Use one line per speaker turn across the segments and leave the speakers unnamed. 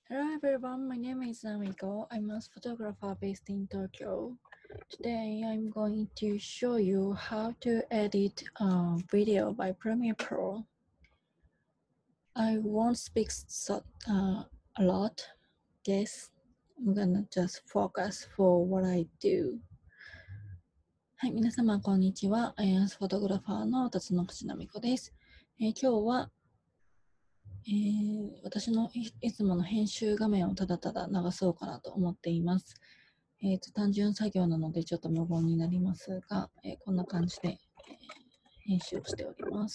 Hello everyone, my name is Namiko. I'm a photographer based in Tokyo. Today I'm going to show you how to edit a video by Premiere Pro. I won't speak a lot, guess. I'm gonna just focus for what I do. はい、皆様こんにちは。アイアンスフォトグラファーの辰野口奈美子です。今日は私のいつもの編集画面をただただ流そうかなと思っています。単純作業なのでちょっと無言になりますが、こんな感じで、編集をしております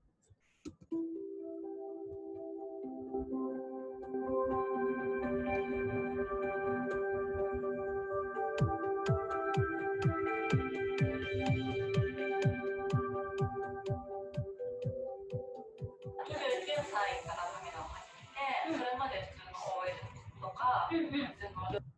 。19歳からカメラを始めて、それまで普通の OL とか、普通の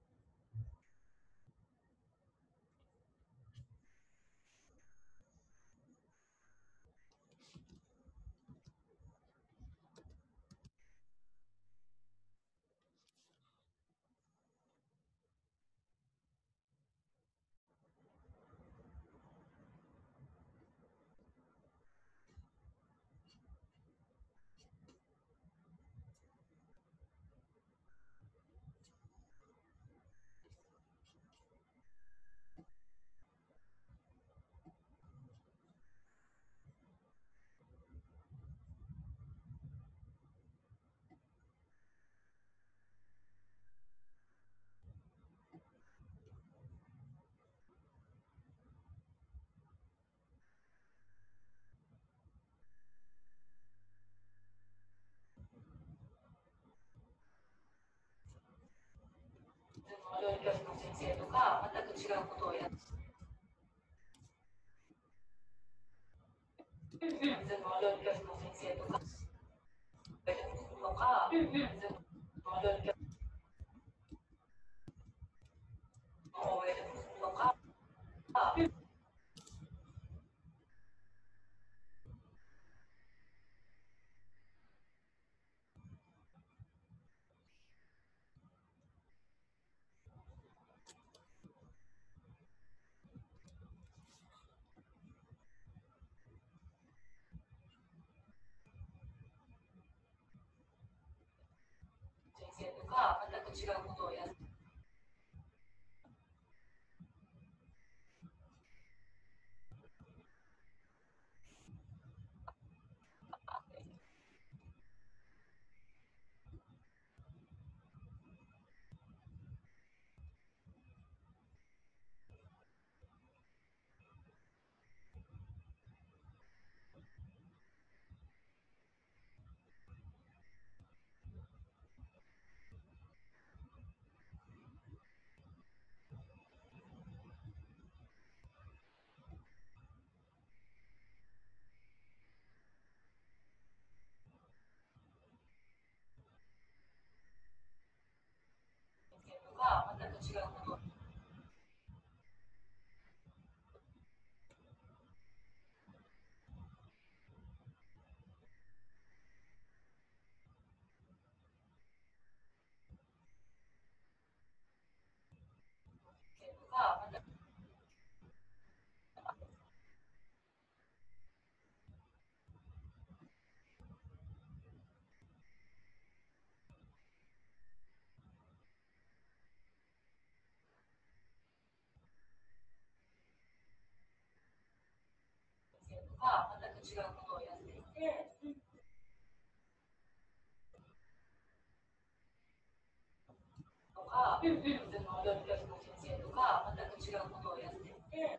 料理教室の先生とか、全く違うことをやって、普通の料理教室の先生とか、普通の料理教室の OL とか、先生とか、全く違うことをやって、全く違うことをとか、全く違うことをやっていて、とか、普通の料理教室の先生とか、全く違うことをやっていて、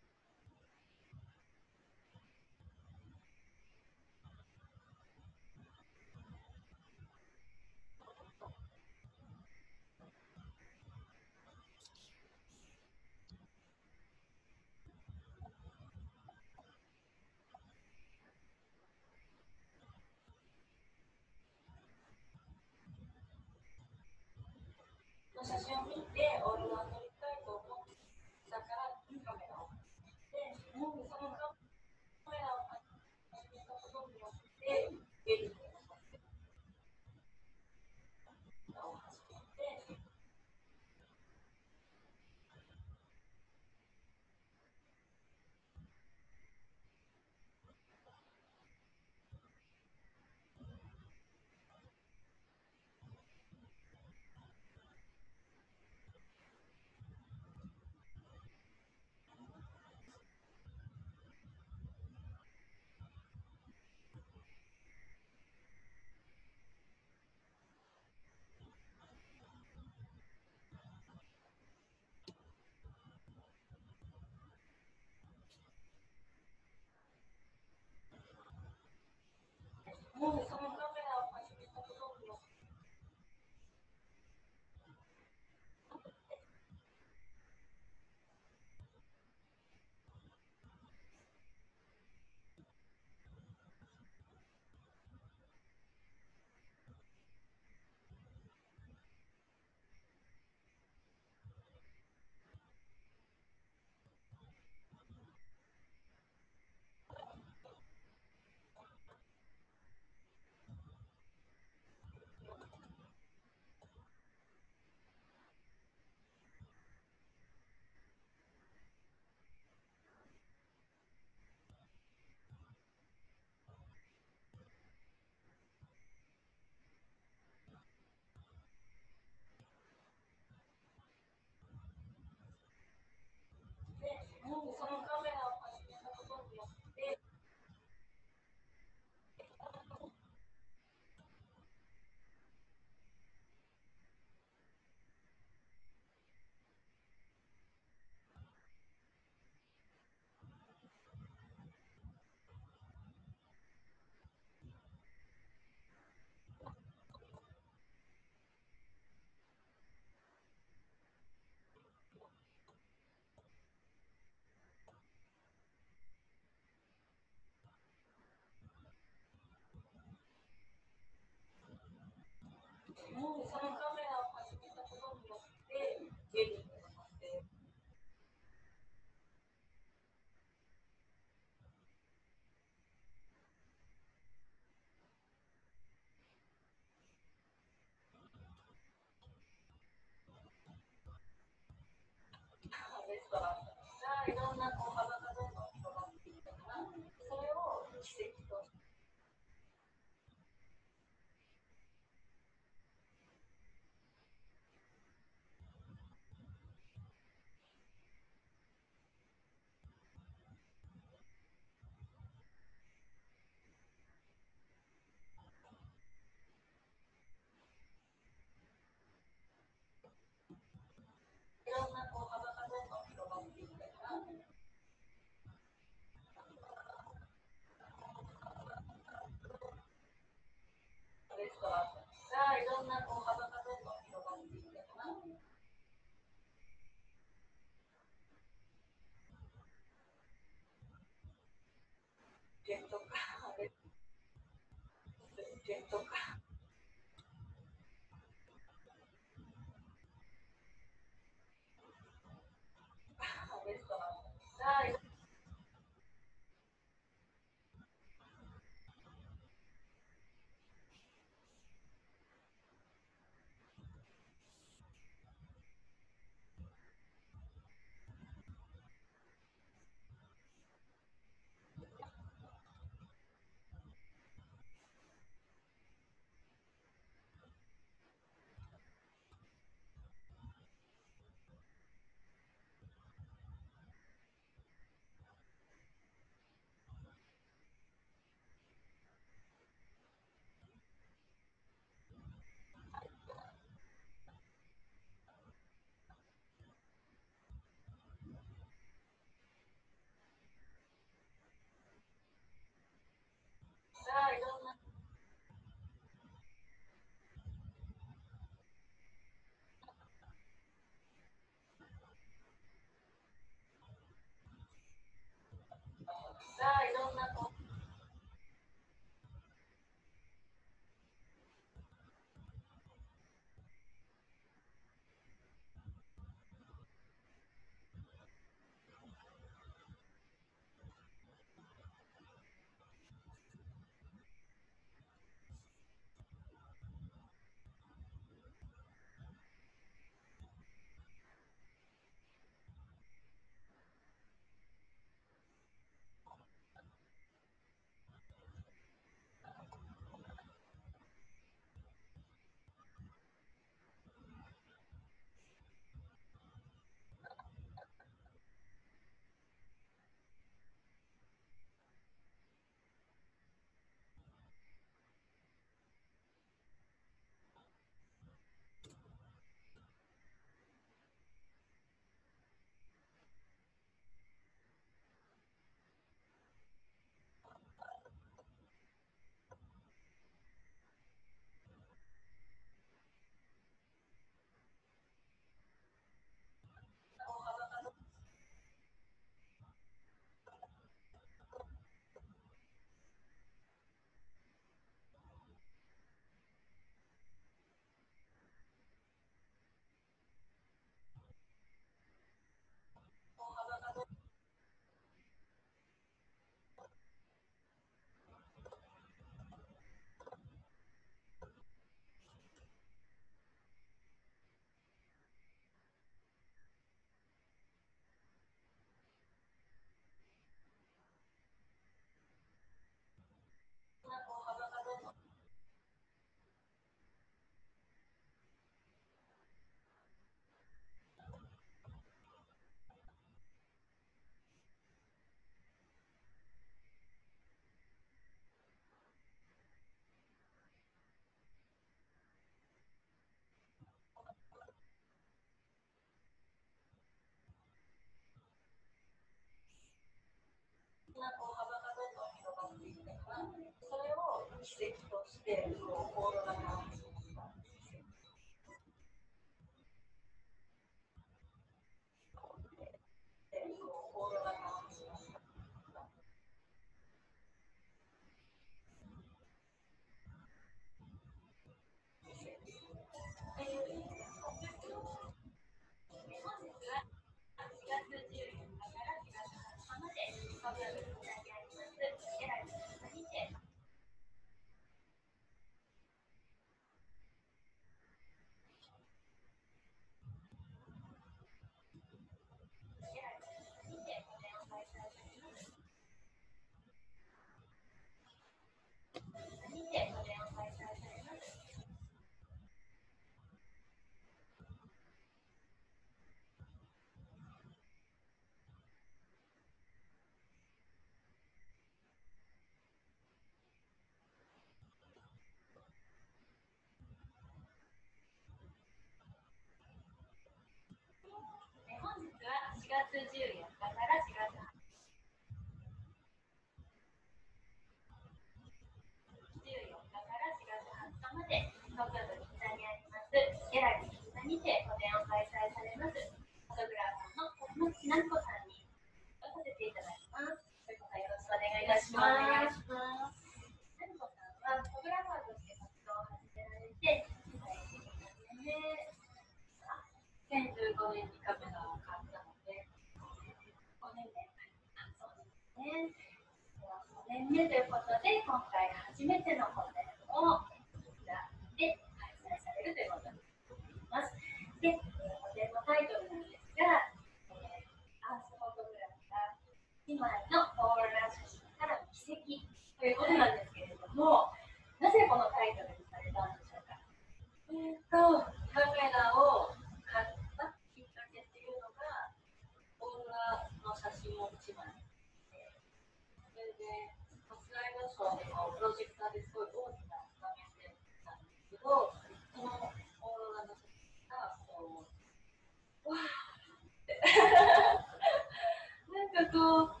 いうことで、今回初めての個展をこちらで開催されるということになっています。で、個展のタイトルなんですが、アースフォトグラフが1枚のオーロラ写真からの奇跡ということなんですけれども、なぜこのタイトルにされたんでしょうか。カメラを買ったきっかけっていうのが、オーロラの写真を1枚。それで、スライドショーでもプロジェクターですごい大きな画面で見たんですけど、そのオーロラの写真がこう、わーってなんかこう、